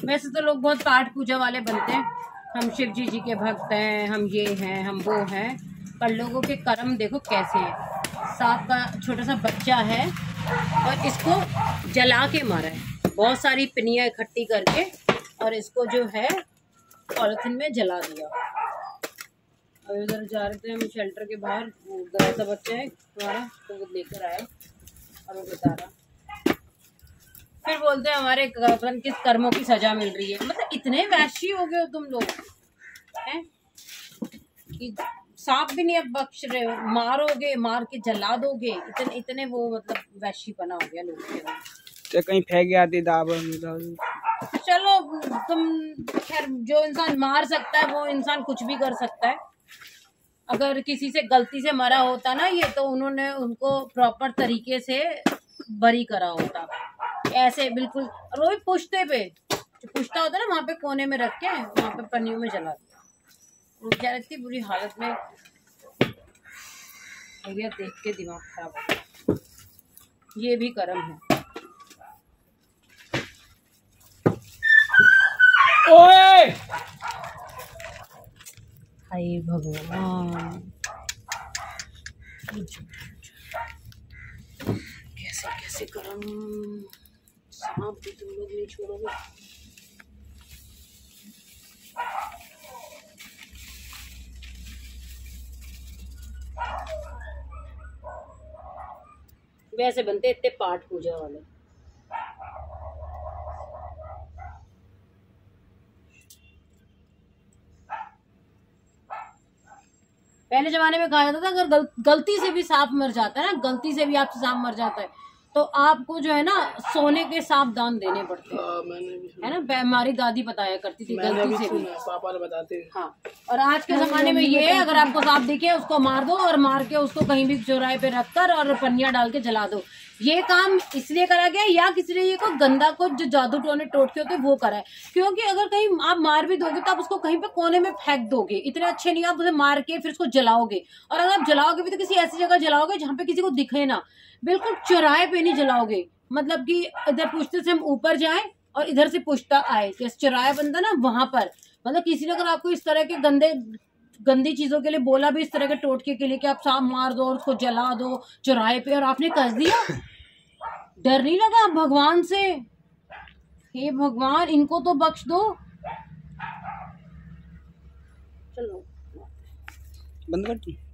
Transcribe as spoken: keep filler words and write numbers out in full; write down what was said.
वैसे तो लोग बहुत पाठ पूजा वाले बनते हैं, हम शिव जी जी के भक्त हैं, हम ये हैं, हम वो हैं, पर लोगों के कर्म देखो कैसे हैं। सांप का छोटा सा बच्चा है और इसको जला के मारा है, बहुत सारी पिनियाँ इकट्ठी करके, और इसको जो है पॉलिथीन में जला दिया। और उधर जा रहे थे हम शेल्टर के बाहर, गया था बच्चा है हमारा, तो वो लेकर आया और वो बता रहा, फिर बोलते हैं हमारे किस कर्मों की सजा मिल रही है। मतलब इतने वैशी हो गए हो तुम लोग हैं कि सांप भी नहीं अब बख्श रहे हो, मारोगे, मार के जला दोगे, इतने इतने वो मतलब वैशी बना हो गया लोगों के तो कहीं फेंक आती दावर। चलो तुम, खैर जो इंसान मार सकता है वो इंसान कुछ भी कर सकता है। अगर किसी से गलती से मरा होता ना ये, तो उन्होंने उनको प्रॉपर तरीके से बरी करा होता, ऐसे बिल्कुल। और वो भी पुश्ते पे, जो पुश्ता होता है ना, वहाँ पे कोने में रख के वहाँ पे पन्नियों में जला दिया। बेचारा इतनी बुरी हालत में हो गया, देख के दिमाग खराब हो गया। ये भी कर्म है। ओए हाय भगवान, कैसे कैसे कर्म, सांप भी तुम लोग नहीं छोड़ोगे। वैसे बनते इतने पाठ पूजा वाले। पहले जमाने में कहा जाता था अगर गल, गलती से भी सांप मर जाता है ना, गलती से भी आपसे सांप मर जाता है तो आपको जो है ना सोने के सांप दान देने पड़ते हैं। हाँ, मैंने भी है ना, हमारी दादी बताया करती थी, गलती से भी। पापा ने बताते हैं। हाँ, और आज के जमाने में ये है, अगर आपको सांप दिखे उसको मार दो, और मार के उसको कहीं भी चौराहे पे रखकर और पन्नियां डाल के जला दो। ये काम इसलिए करा गया, या किसी ने ये को गंदा को जो जादू टोने टोटके होते वो करा है, क्योंकि अगर कहीं आप मार भी दोगे तो आप उसको कहीं पे कोने में फेंक दोगे, इतने अच्छे नहीं आप उसे मार के फिर उसको जलाओगे। और अगर आप जलाओगे भी तो किसी ऐसी जगह जलाओगे जहाँ पे किसी को दिखे ना, बिल्कुल चौराहे पे नहीं जलाओगे। मतलब कि इधर पुश्ते से हम ऊपर जाए और इधर से पुश्ता आए, जैसे चौराहा बनता ना वहां पर। मतलब किसी ने अगर आपको इस तरह के गंदे गंदी चीजों के लिए बोला भी, इस तरह के टोटके के लिए कि आप सांप मार दो और उसको जला दो चौराहे पे, और आपने कस दिया, डर नहीं लगा भगवान से? हे भगवान, इनको तो बख्श दो। चलो बंद कर।